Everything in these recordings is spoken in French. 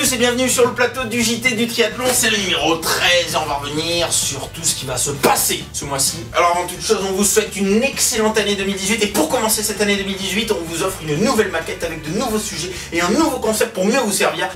tous et bienvenue sur le plateau du JT du triathlon, c'est le numéro 13 et on va revenir sur tout ce qui va se passer ce mois-ci. Alors avant toute chose, on vous souhaite une excellente année 2018 et pour commencer cette année 2018, on vous offre une nouvelle maquette avec de nouveaux sujets et un nouveau concept pour mieux vous servir.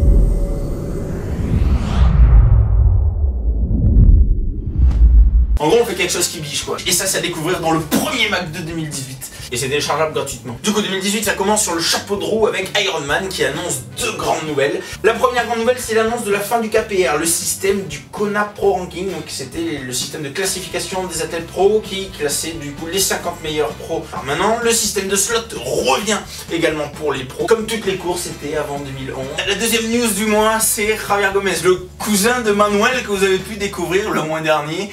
En gros, on fait quelque chose qui biche quoi. Et ça, c'est à découvrir dans le premier Mac de 2018. Et c'est téléchargeable gratuitement. Du coup, 2018, ça commence sur le chapeau de roue avec Ironman qui annonce deux grandes nouvelles. La première grande nouvelle, c'est l'annonce de la fin du KPR, le système du Kona Pro Ranking. Donc, c'était le système de classification des athlètes pro qui classait du coup les 50 meilleurs pros. Alors maintenant, le système de slot revient également pour les pros, comme toutes les courses étaient avant 2011. La deuxième news du mois, c'est Javier Gomez, le cousin de Manuel que vous avez pu découvrir le mois dernier.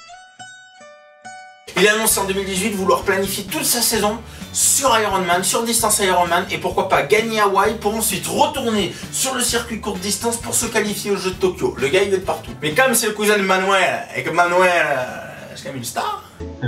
Il a annoncé en 2018 vouloir planifier toute sa saison sur Ironman, sur distance Ironman et pourquoi pas gagner Hawaï pour ensuite retourner sur le circuit courte distance pour se qualifier aux Jeux de Tokyo. Le gars il est de partout. Mais comme c'est le cousin de Manuel et que Manuel c'est quand même une star.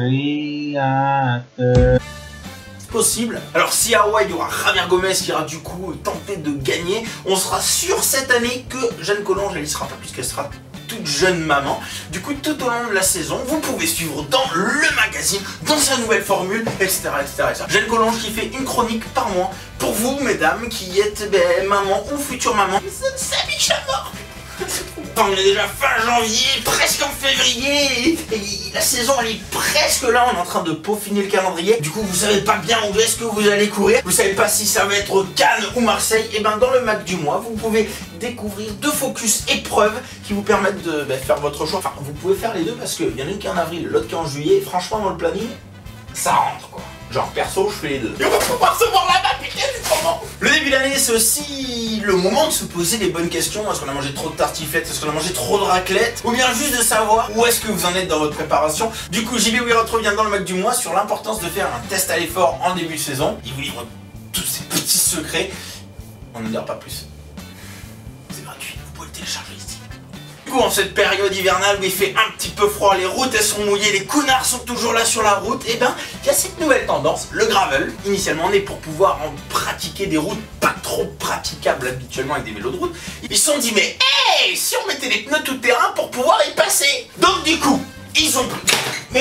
C'est possible. Alors si à Hawaï il y aura Javier Gomez qui ira du coup tenter de gagner, on sera sûr cette année que Jeanne Collange elle y sera pas puisqu'elle sera toute jeune maman. Du coup, tout au long de la saison, vous pouvez suivre dans le magazine, dans sa nouvelle formule, etc. etc. Jeanne Collange qui fait une chronique par mois pour vous, mesdames, qui êtes maman ou future maman. Ça biche à mort. On est déjà fin janvier, presque en février, et la saison elle est presque là, on est en train de peaufiner le calendrier. Du coup vous savez pas bien où est-ce que vous allez courir, vous savez pas si ça va être Cannes ou Marseille, et ben dans le Mac du mois vous pouvez découvrir deux focus épreuves qui vous permettent de faire votre choix. Enfin vous pouvez faire les deux parce qu'il y en a une qui est en avril, l'autre qui est en juillet, et franchement dans le planning, ça rentre quoi. Genre perso je fais les deux. Et on va pouvoir se voir là-bas, putain c'est trop bon. Le début de l'année c'est aussi le moment de se poser les bonnes questions. Est-ce qu'on a mangé trop de tartiflettes? Est-ce qu'on a mangé trop de raclette? Ou bien juste de savoir où est-ce que vous en êtes dans votre préparation. Du coup JB Wirot revient dans le Mac du mois sur l'importance de faire un test à l'effort en début de saison. Il vous livre tous ces petits secrets. On ne dira pas plus. C'est gratuit, vous pouvez le télécharger ici. En cette période hivernale où il fait un petit peu froid, les routes elles sont mouillées, les connards sont toujours là sur la route, et ben il y a cette nouvelle tendance, le gravel. Initialement on est pour pouvoir en pratiquer des routes pas trop praticables habituellement avec des vélos de route. Ils se sont dit mais hey, si on mettait des pneus tout terrain pour pouvoir y passer. Donc du coup ils ont pris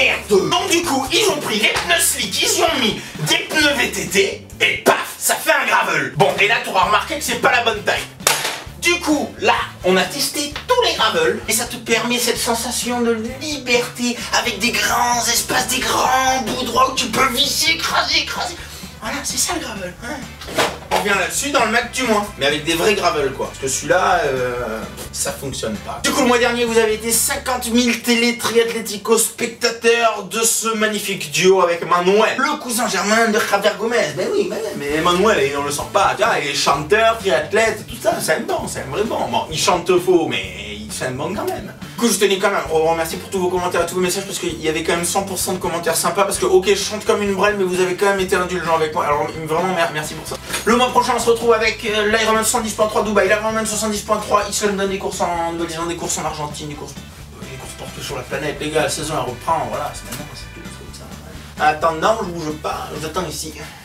ils ont pris les pneus slick, ils y ont mis des pneus VTT et paf ça fait un gravel. Bon et là tu auras remarqué que c'est pas la bonne taille. Du coup, là, on a testé tous les gravels et ça te permet cette sensation de liberté avec des grands espaces, des grands bouts droits où tu peux visser, écraser. Voilà, c'est ça le gravel. Hein. On revient là-dessus dans le Mac du mois, mais avec des vrais gravels quoi. Parce que celui-là, ça fonctionne pas. Du coup, le mois dernier, vous avez été 50 000 télé-triathlético-spectateurs de ce magnifique duo avec Manuel, le cousin germain de Javier Gomez. Ben oui, mais Manuel, on le sent pas. Tu vois, il est chanteur, triathlète, tout ça, c'est un bon, c'est un vrai bon. Bon, il chante faux, mais c'est un bon quand même. Du coup, je tenais quand même à vous remercier pour tous vos commentaires et tous vos messages parce qu'il y avait quand même 100% de commentaires sympas parce que ok, je chante comme une brêle, mais vous avez quand même été indulgents avec moi. Alors vraiment, merci pour ça. Le mois prochain, on se retrouve avec l'Ironman 70.3 Dubaï, l'Ironman 70.3 Islande, des courses en Nouvelle-Zélande, des courses en Argentine, des courses partout sur la planète. Les gars, la saison elle reprend, voilà, c'est maintenant, c'est tout ça. En attendant, je bouge pas, j'attends ici.